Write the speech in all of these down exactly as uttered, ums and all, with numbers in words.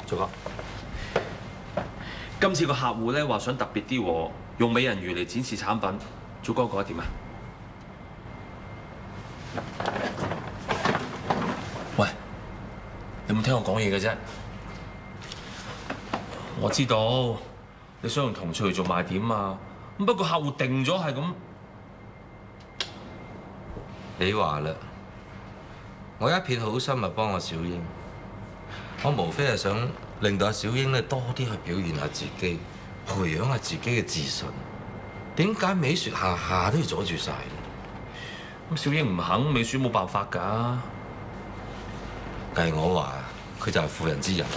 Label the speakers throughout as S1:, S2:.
S1: 做哥，今次個客戶咧話想特別啲喎，用美人魚嚟展示產品，做哥覺得點啊？喂，你有冇聽我講嘢嘅啫？我知道你想用銅翠嚟做賣點啊，咁不過客戶定咗係咁。
S2: 你話啦，我一片好心啊幫阿小英，我無非係想令到阿小英咧多啲去表現下自己，培養下自己嘅自信。點解美雪下下都要阻住晒？
S1: 咁小英唔肯，美雪冇辦法㗎。
S2: 計我話，佢就係婦人之仁。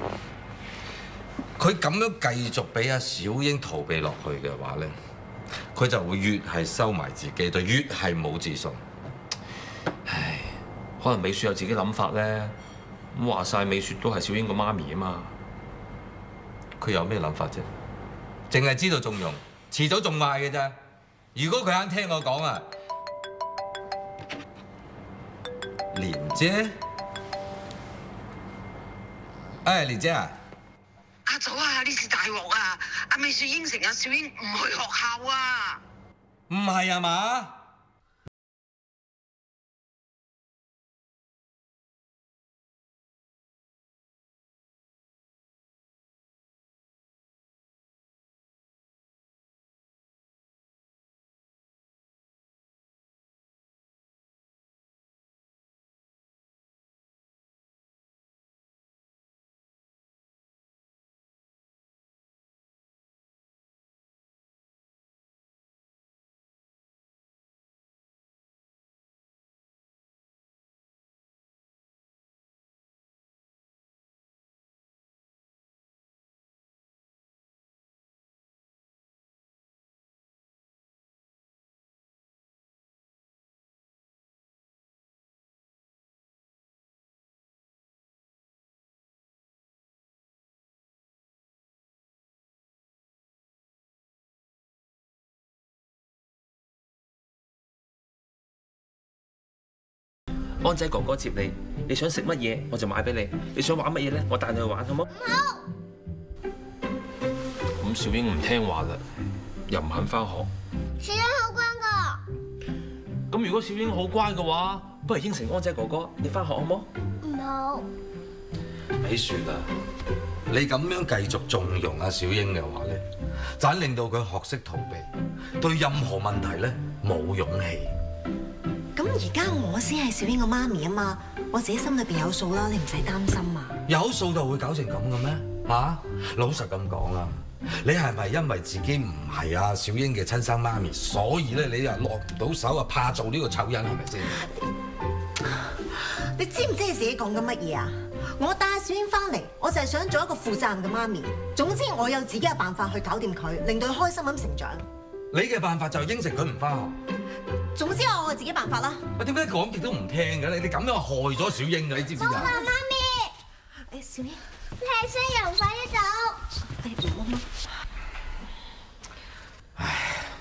S2: 佢咁樣繼續俾阿小英逃避落去嘅話咧，佢就會越係收埋自己，就越係冇自信。
S1: 唉，可能美雪有自己諗法咧。咁話晒，美雪都係小英個媽咪啊嘛。
S2: 佢有咩諗法啫？淨係知道縱容，遲早仲壞嘅咋。如果佢肯聽我講啊，蓮姐，誒蓮姐啊，
S3: 阿祖啊，呢次大鑊啊！阿美雪應承阿小英唔去學校啊！
S2: 唔係啊嘛？
S1: 安仔哥哥接你，你想食乜嘢我就買俾你，你想玩乜嘢咧，我帶你去玩好冇？好。咁小英唔聽話啦，又唔肯翻學。
S4: 小英好乖噶。
S1: 咁如果小英好乖嘅話，不如應承安仔哥哥，你翻學好冇？
S4: 唔好。
S2: 美雪啊，你咁樣繼續縱容阿小英嘅話咧，就係令到佢學識逃避，對任何問題咧冇勇氣。
S5: 咁而家我先係小英個媽咪啊嘛，我自己心裏邊有數啦，你唔使擔心啊。
S2: 有數就會搞成咁嘅咩？嚇，老實咁講啦，你係咪因為自己唔係阿小英嘅親生媽咪，所以咧你又落唔到手啊？怕做呢個醜人係咪先？
S5: 你知唔知你自己講緊乜嘢啊？我帶小英翻嚟，我就係想做一個負責任嘅媽咪。總之我有自己嘅辦法去搞掂佢，令到佢開心咁成長。
S2: 你嘅辦法就係應承佢唔翻學。
S5: 總之我有自己辦法啦。
S2: 啊，點解講極都唔聽嘅？你你咁樣害咗小英嘅，你知唔知啊？
S4: 好啦，媽咪。
S5: 誒，小英，
S4: 你係新人，快啲走。
S5: 誒，唔好嘛。
S2: 唉，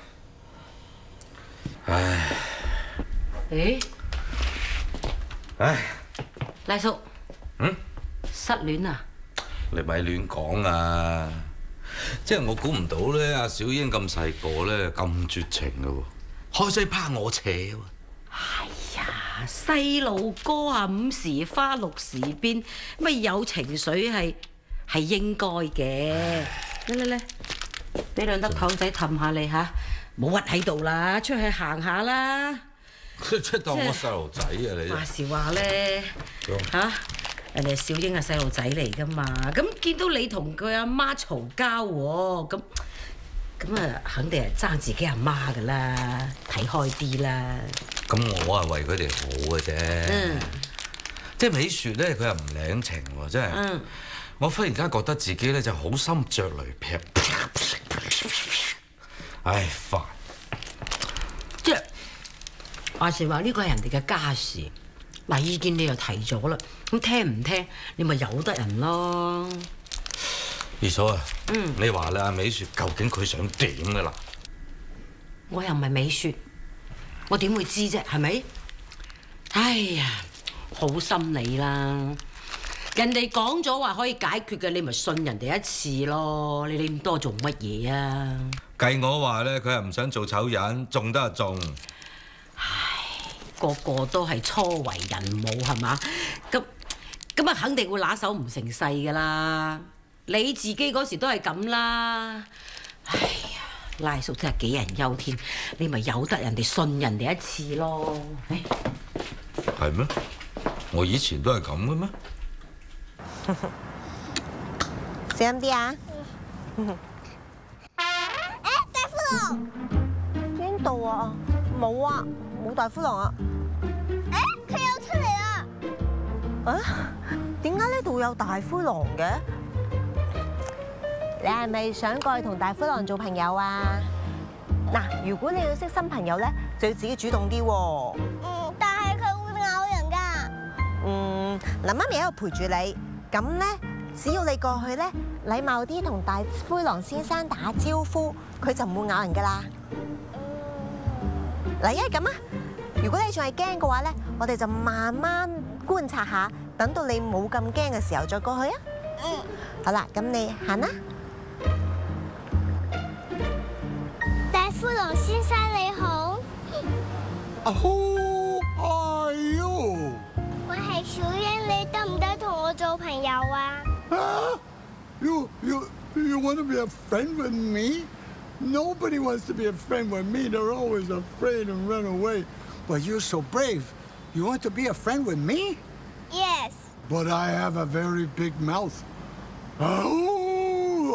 S2: 唉，
S6: 誒，
S2: 唉，
S6: 賴叔，
S2: 嗯，
S6: 失戀啊？
S2: 你咪亂講啊！即係我估唔到咧，阿小英咁細個咧咁絕情嘅喎。開西趴我扯喎！
S6: 係呀，細路哥啊，五時花六時變，乜有情緒係係應該嘅。嚟嚟嚟，俾兩粒糖仔氹下你嚇，冇屈喺度啦，出去行下啦。
S2: 出出當我細路仔啊你！
S6: 話時話咧嚇，人哋小英係細路仔嚟噶嘛，咁見到你同佢阿媽嘈交喎，咁。咁啊，肯定係爭自己阿媽噶啦，睇開啲啦。
S2: 咁我係為佢哋好嘅啫。嗯。即係美雪咧，佢又唔領情喎，真係。嗯。我忽然間覺得自己咧就好心着雷劈。唉，煩。
S6: 即係話時話呢個係人哋嘅家事，嗱意見你又提咗啦，咁聽唔聽你咪由得人咯。
S2: 二嫂啊，嗯，你話啦，美雪究竟佢想點㗎啦？
S6: 我又唔係美雪，我點會知啫？係咪？哎呀，好心你啦， 人哋講咗話可以解決嘅，你咪信人哋一次咯。你理咁多做乜嘢啊？
S2: 計我話咧，佢係唔想做醜人，中得就中。
S6: 唉，個個都係初為人母係嘛？咁咁啊，肯定會拿手唔成勢噶啦。你自己嗰時都係咁啦。哎呀，拉叔真係杞人憂天，你咪由得人哋信人哋一次咯。
S2: 係咩？我以前都係咁嘅咩？
S5: 小心啲啊！
S4: 誒，大灰狼！
S5: 邊度啊？冇啊，冇大灰狼啊！
S4: 誒，佢又出嚟啦！
S5: 啊？點解呢度有大灰狼嘅？你係咪想過去同大灰狼做朋友啊？嗱，如果你要識新朋友咧，就要自己主動啲喎。
S4: 嗯，但係佢會咬人㗎。
S5: 嗯，嗱，媽咪喺度陪住你，咁咧，只要你過去咧，禮貌啲同大灰狼先生打招呼，佢就唔會咬人㗎啦。嗱，一係咁啊，如果你仲係驚嘅話咧，我哋就慢慢觀察下，等到你冇咁驚嘅時候再過去啊。
S4: 嗯。
S5: 好啦，咁你行啦。
S4: 大灰狼先生你好。
S7: Who are you？
S4: 我係小英，你得唔得同我做朋友啊？
S7: Huh? You you you want to be a friend with me? Nobody wants to be a friend with me. They're always afraid and run away. But you're so brave. You want to be a friend with me?
S4: Yes.
S7: But I have a very big mouth. Oh!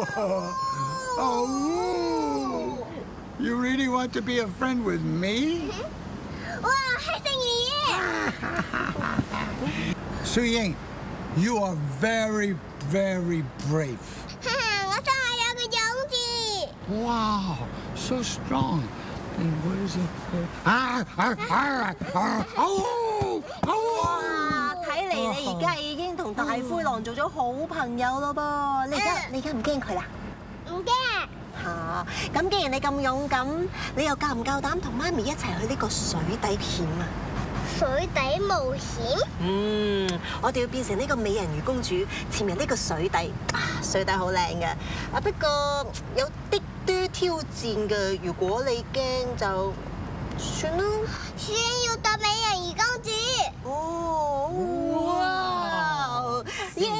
S7: Oh! You really want to be a friend with me?
S4: 哇，係正爺爺！
S7: Su Ying, you are very, very brave.
S4: 我真係有個勇字。
S7: Wow, so strong. And what is it? Ah, ah, ah, ah, oh,
S5: 哇，
S7: oh.
S5: 睇嚟你而家已經同大灰狼做咗好朋友咯噃。你而家你而家唔驚佢啦？
S4: 唔驚。
S5: 嚇，咁既然你咁勇敢，你又夠唔夠膽同媽咪一齊去呢個水底險啊？
S4: 水底冒險？
S5: 嗯，我哋要變成呢個美人魚公主，潛入呢個水底。啊，水底好靚嘅，啊不過有啲啲挑戰嘅。如果你驚就算啦。
S4: 小英要當美人魚公主。
S5: 哦，哇！耶！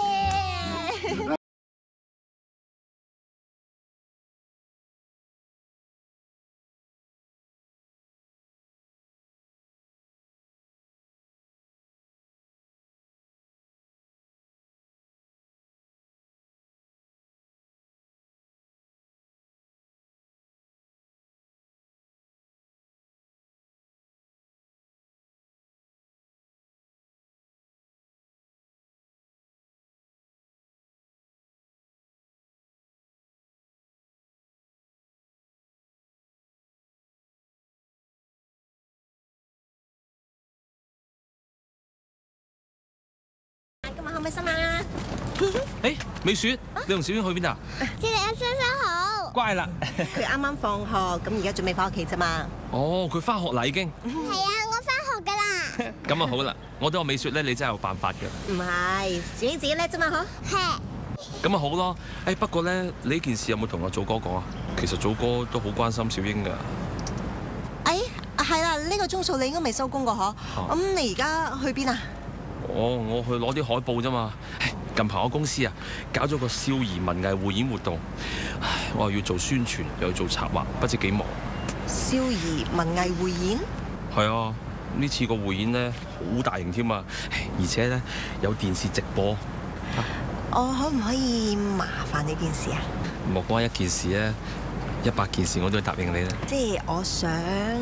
S5: 今日開唔開心啊？
S1: 誒，美雪，你同小英去邊啊？
S4: 知你阿先生好。
S1: 乖啦。
S5: 佢啱啱放學，咁而家準備翻屋企啫嘛。
S1: 哦，佢翻學啦已經。
S4: 係啊，我翻學㗎啦。
S1: 咁啊好啦，我對我美雪咧，你真係有辦法嘅。
S5: 唔係，小英自己叻啫嘛，嗬。
S4: 係。
S1: 咁啊好咯。誒不過咧，你呢件事有冇同阿祖哥講啊？其實祖哥都好關心小英㗎。
S5: 誒，係啦，呢個鐘數你應該未收工㗎嗬。咁你而家去邊啊？
S1: 哦，我去攞啲海報啫嘛。近排我公司啊搞咗個少兒文藝匯演活動，唉，我又要做宣傳，又要做策劃，不知幾忙。
S5: 少兒文藝匯演？
S1: 係啊，呢次個匯演咧好大型添啊，而且咧有電視直播。
S5: 我可唔可以麻煩你件事啊？
S1: 莫講一件事咧，一百件事我都會答應你啦。
S5: 即係我想。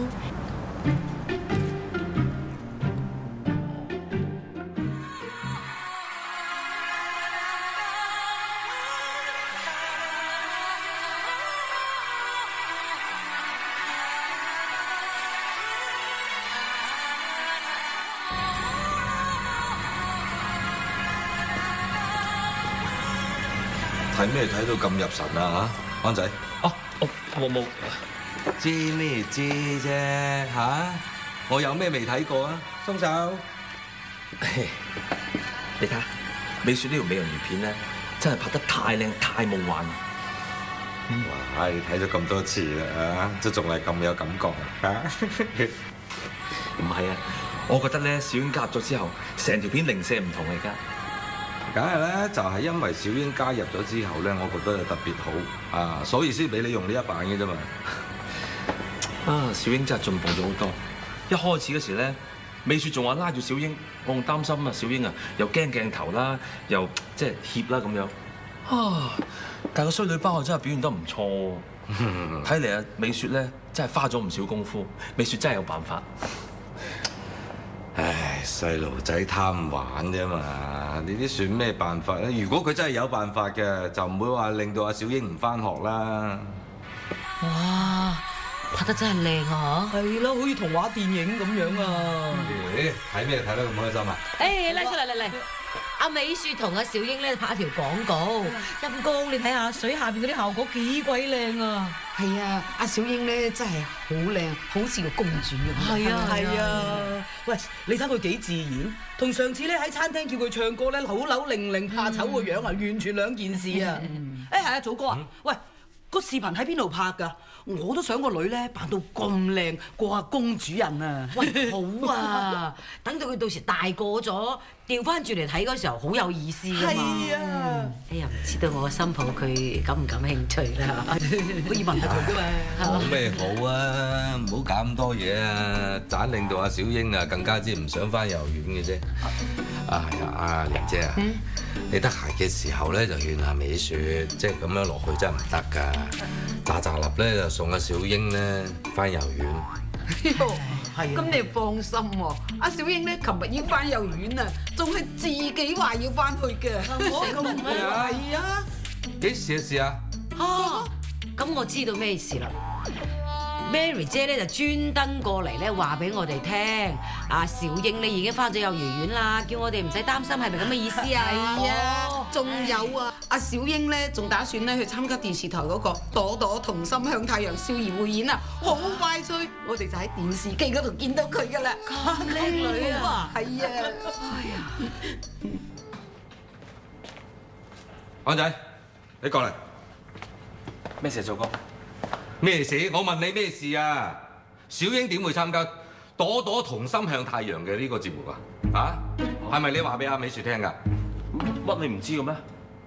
S2: 睇咩睇到咁入神啊嚇，安仔？
S1: 哦，我冇冇。
S2: 知咩知啫嚇？我有咩未睇過啊？鬆手。
S1: 你睇下， 美雪呢條美人魚片咧，真係拍得太靚太夢幻。
S2: 哇！你睇咗咁多次啦，啊，都仲係咁有感覺啊！
S1: 唔係啊，我覺得咧小英加入咗之後，成條片零舍唔同嚟㗎。
S2: 梗係咧，就係因為小英加入咗之後咧，我覺得特別好啊，所以先俾你用呢一版嘅啫嘛。
S1: 啊，小英真係進步咗好多。一開始嗰時咧，美雪仲話拉住小英，我仲擔心啊，小英啊又驚鏡頭啦，又即係怯啦咁樣。啊！但個衰女包真係表現得唔錯，睇嚟啊美雪咧真係花咗唔少功夫。美雪真係有辦法。
S2: 唉，細路仔貪玩啫嘛，呢啲算咩辦法咧？如果佢真係有辦法嘅，就唔會話令到阿小英唔返學啦。
S6: 哇！拍得真係靚啊！
S8: 係咯，好似童話電影咁樣啊！
S2: 咦，睇咩睇得咁開心啊？
S6: 誒，嚟出嚟嚟嚟！阿美雪同阿小英咧拍一條廣告，陰公你睇下水下邊嗰啲效果幾鬼靚啊！
S8: 係啊，阿小英咧真係好靚，好似個公主咁。
S6: 係啊
S8: 係啊！喂，你睇佢幾自然，同上次咧喺餐廳叫佢唱歌咧，扭扭擰擰怕醜個樣啊，完全兩件事啊！誒係啊，祖哥啊，喂，個視頻喺邊度拍㗎？我都想個女咧扮到咁靚，過下公主人啊！
S6: 喂，好啊，等到佢到時大個咗，調翻轉嚟睇嗰時候，好有意思㗎嘛。
S8: 係啊！
S6: 哎呀，唔知道我個新抱佢感唔感興趣啦？
S8: 可以問下佢㗎嘛。
S2: 好咩好啊？唔好搞咁多嘢啊！盞令到阿小英啊更加之唔想翻幼兒園嘅啫。啊係啊，阿玲姐啊，嗯、你得閒嘅時候咧就勸下美雪，即係咁樣落去真係唔得㗎。咋咋立咧就送阿小英咧翻幼兒園。
S8: 係。咁你放心喎，阿小英咧琴日已經翻幼兒園啦，仲係自己話要翻去嘅。
S6: 我咁咩？
S8: 係啊。
S2: 幾時嘅事啊？
S6: 啊，咁我知道咩事啦。Mary 姐咧就專登過嚟咧話俾我哋聽，阿小英咧已經翻咗幼兒園啦，叫我哋唔使擔心，係咪咁嘅意思啊？
S8: 係啊，仲有啊，阿小英咧仲打算咧去參加電視台嗰個朵朵同心向太陽少兒匯演啊，好快脆，我哋就喺電視機嗰度見到佢噶啦。
S6: 咁靚女啊！
S8: 係啊！
S6: 哎呀，
S2: 安仔，你過嚟。
S1: 咩事，祖哥？
S2: 咩事？我問你咩事啊？小英點會參加朵朵同心向太陽嘅呢個節目啊？啊？係咪你話俾阿美雪聽㗎？
S1: 乜你唔知嘅咩？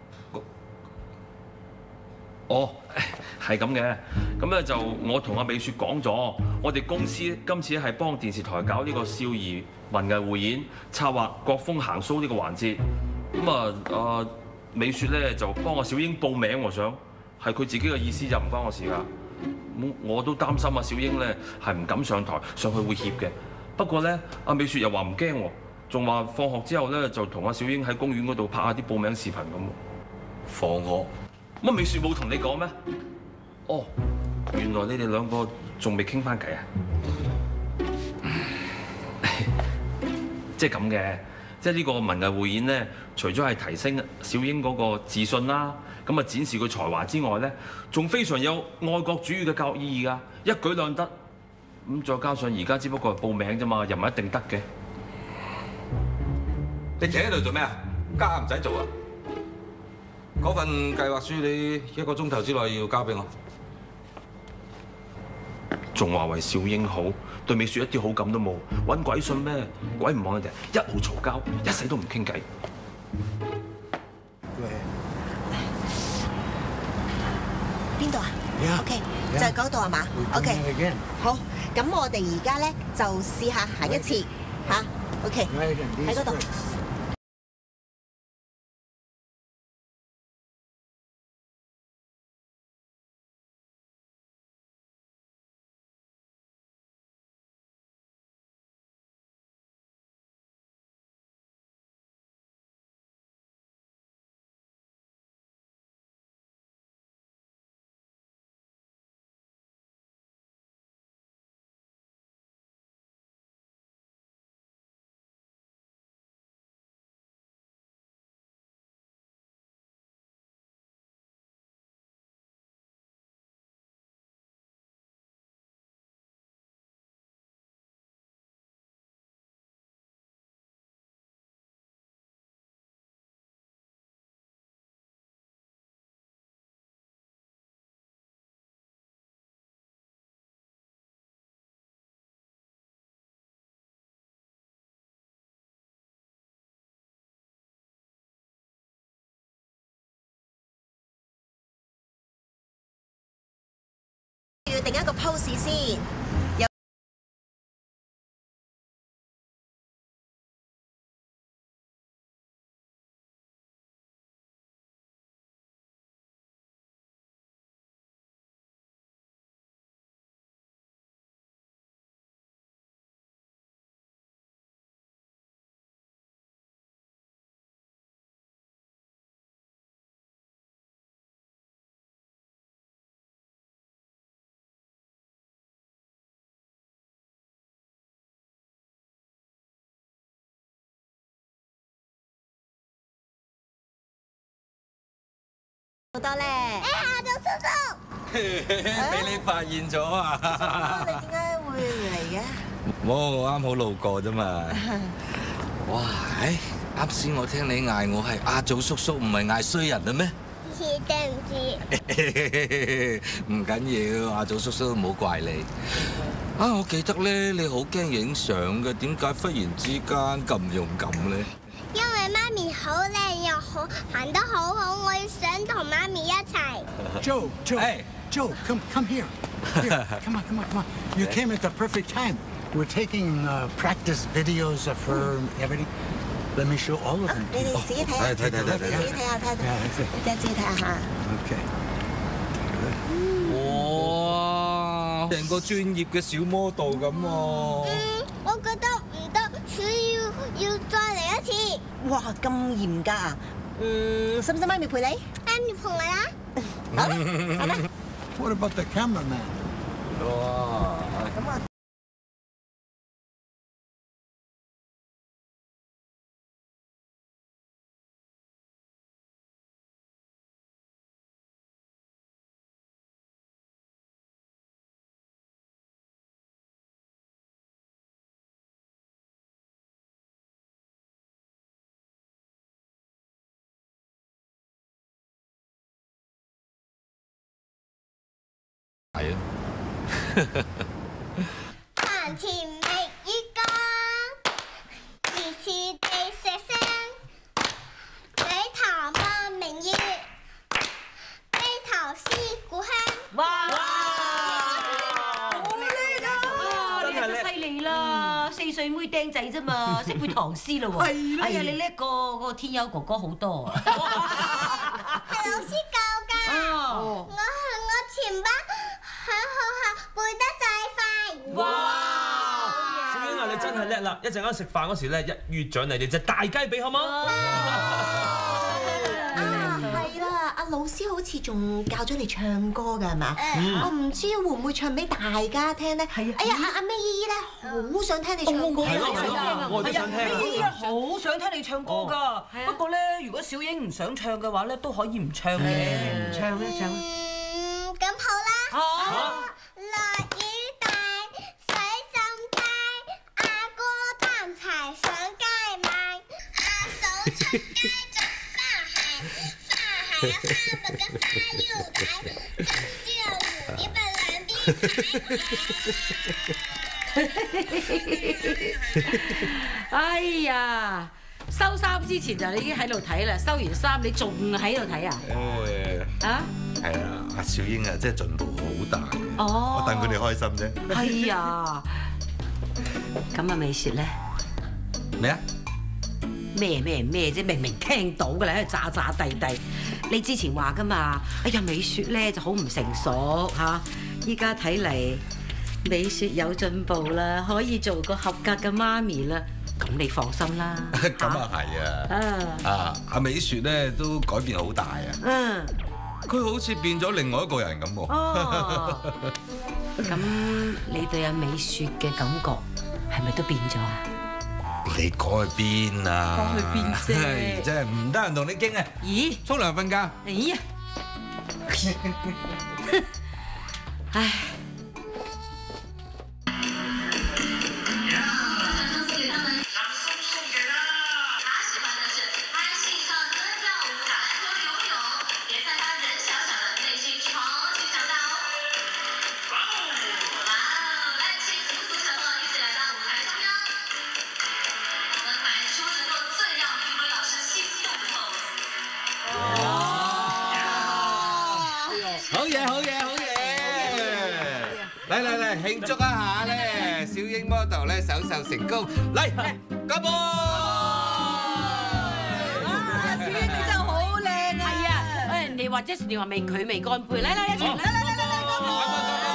S1: 哦，係咁嘅。咁咧就我同阿美雪講咗，我哋公司今次係幫電視台搞呢個少兒文藝匯演，策劃國風行 show 呢個環節。咁啊，阿美雪咧就幫阿小英報名，我想係佢自己嘅意思，就唔關我事㗎。咁我都擔心阿小英咧係唔敢上台，上去會怯嘅。不過咧，阿美雪又話唔驚喎，仲話放學之後咧就同阿小英喺公園嗰度拍下啲報名視頻咁。
S2: 放學？
S1: 乜美雪冇同你講咩？哦，原來你哋兩個仲未傾翻偈啊！即係咁嘅，即係呢個文藝匯演咧，除咗係提升小英嗰個自信啦，咁啊展示佢才華之外咧，仲非常有愛國主義嘅教育意義㗎，一舉兩得。咁再加上而家只不過係報名啫嘛，又唔係一定得嘅。
S2: 你企喺度做咩啊？家唔使做啊！嗰份計劃書你一個鐘頭之內要交俾我。
S1: 仲話為小英好，對美雪一啲好感都冇，揾鬼信咩？鬼唔望人哋，一路嘈交，一世都唔傾偈。
S5: 邊度啊
S7: Yeah.
S5: ？OK，
S7: Yeah.
S5: 就係嗰度係嘛
S7: We'll come
S5: ？OK，
S7: here again.
S5: 好，咁我哋而家咧就試下行一次嚇。OK，
S7: Right in
S5: 喺
S7: these
S5: 嗰度。
S7: bricks.
S5: 另一個 pose 先。好多咧！
S4: 哎，下晝叔叔，
S2: 俾你發現咗啊！
S5: 你點解會嚟嘅？
S2: 冇，我啱好路過啫嘛。哇！唉，啱先我聽你嗌我係阿祖叔叔，唔係嗌衰人啦咩？
S4: 對唔住。
S2: 唔緊要，阿祖叔叔唔好怪你。啊，我記得咧，你好驚影相嘅，點解忽然之間咁勇敢咧？
S4: 因為媽咪好靚又好行得好好，我想同媽咪一齊。
S7: Joe, Joe,
S2: Hey.
S7: Joe, come, come here. Here, come on, come on, come on. You came at the perfect time. We're taking uh, practice videos of her, everything. Let me show all of them.
S5: 你哋自己睇下，
S2: 睇睇睇睇睇
S5: 自己睇下睇下，你哋自己睇下嚇。
S7: Okay.
S2: 哇！成個專業嘅小 model 咁喎。
S4: 嗯，我覺得唔得，所以要要再嚟一次。
S5: 哇，咁嚴格啊！嗯，使唔使媽咪陪你？
S4: 媽咪陪我啦。
S5: 好啦，好啦。
S7: What about the cameraman?
S2: 哇！
S5: 咁啊。
S2: 係啊。
S4: 床前明月光，疑是地石聲。舉頭望明月，低頭思故鄉。
S6: 哇！好叻啊！你真係犀利啦！四歲妹釘仔啫嘛，識背唐詩咯喎。係啦。哎呀，你叻過嗰個天優哥哥好多啊！
S4: 係老師教㗎。
S6: 哦。
S4: 我係我全班喺學校背得最快。
S1: 哇！小英啊，你真係叻啦！一陣間食飯嗰時咧，一月獎勵你隻大雞髀好冇？
S5: 啊，係啦，阿老師好似仲教咗你唱歌㗎係嘛？我唔知會唔會唱俾大家聽咧？係啊！哎呀，阿阿 May 姨姨咧，好想聽你唱歌。
S1: 係咯係咯，我都想聽。
S8: 依家好想聽你唱歌㗎，不過咧，如果小英唔想唱嘅話咧，都可以唔唱嘅。
S6: 唔唱咧唱。
S4: 嗯，咁好啦。
S8: 好。
S4: 落雨大，水浸街，阿哥擔柴上街賣，阿嫂出街捉花蟹，花蟹有花木嘅花腰帶，珍珠有蝴蝶啊兩邊睇。
S6: 哎呀！收衫之前就你已經喺度睇啦，收完衫你仲喺度睇啊？
S2: 誒。
S6: 啊？
S2: 係啊，阿小英啊，真係進步好大嘅。
S6: 哦。
S2: 我戥佢哋開心啫。
S6: 係啊。咁啊，美雪咧？
S2: 咩啊？
S6: 咩咩咩啫？明明聽到㗎啦，喺度詐詐地地。你之前話㗎嘛？哎呀，美雪咧就好唔成熟嚇，依家睇嚟美雪有進步啦，可以做個合格嘅媽咪啦。咁你放心啦。
S2: 咁啊係啊。啊，阿美雪咧都改變好大啊。
S6: 嗯。
S2: 佢好似變咗另外一個人咁喎。
S6: 哦。咁你對阿美雪嘅感覺係咪都變咗啊？
S2: 你講去邊啊？
S6: 講去邊啫？
S2: 真係唔得閒同你傾啊！
S6: 咦？
S2: 沖涼瞓覺。
S6: 咦？唉。
S2: 好嘢，好嘢，好嘢！ 慶祝一下咧，小英 model 咧手術成功，嚟乾杯！
S6: 小英你真係好靚啊！係啊，誒人哋話 Jessie 話未佢未乾杯，嚟嚟一齊嚟嚟嚟嚟乾杯！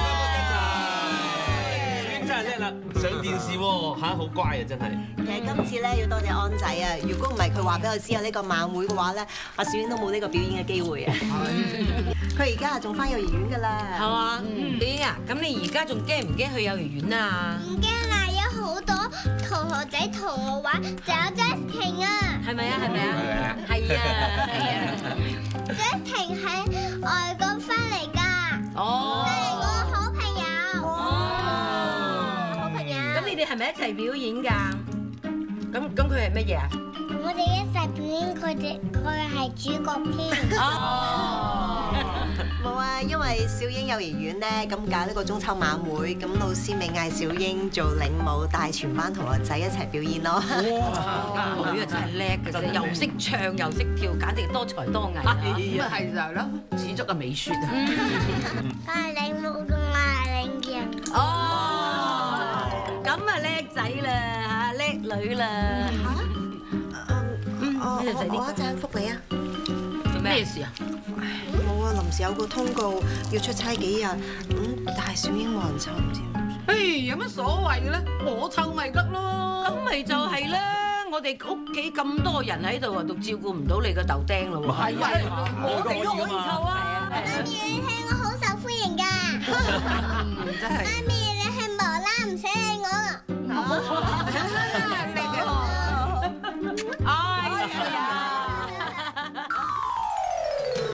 S1: 小英真係叻啦，上電視喎嚇，好乖啊真係。
S5: 其實今次咧要多謝安仔啊！如果唔係佢話俾我知有呢個晚會嘅話咧，阿小英都冇呢個表演嘅機會啊！佢而家仲翻幼兒園㗎啦，
S6: 係嘛？小英啊，咁你而家仲驚唔驚去幼兒園啊？
S4: 唔驚啦，有好多同學仔同我玩，仲有 Justin 啊！
S6: 係咪啊？係咪啊？係啊！係啊！
S4: Justin 喺外國翻嚟㗎，
S6: 哦，
S4: 係我好朋友。
S6: 哦，
S4: 好朋友。
S6: 咁你哋係咪一齊表演㗎？咁咁佢係乜嘢啊？
S4: 我哋一齊表演，佢哋佢係主角添。
S6: 哦，
S5: 冇啊，因為小英幼兒園咧咁搞呢個中秋晚會，咁老師咪嗌小英做領舞，帶全班同學仔一齊表演咯。
S6: 哇！女啊真係叻嘅啫，又識唱又識跳，簡直多才多藝啊！
S8: 咁啊係就係咯，始足嘅美雪啊！
S4: 佢係領舞同我係領人。
S6: 哦，咁啊叻仔啦嚇，叻女啦嚇！
S5: 嗯，我
S6: 呢度就係呢個
S5: 我一陣覆你啊。
S6: 做咩事啊？
S5: 冇啊，臨時有個通告要出差幾日，咁但係小英冇人湊，唔知點算。
S8: 誒有乜所謂嘅咧？我湊咪得咯。
S6: 咁咪就係啦！我哋屋企咁多人喺度啊，都照顧唔到你個豆丁咯喎。係啊，我哋都可以湊啊。
S4: 媽咪，你聽我好受歡迎㗎。
S8: 真係。
S4: 媽咪。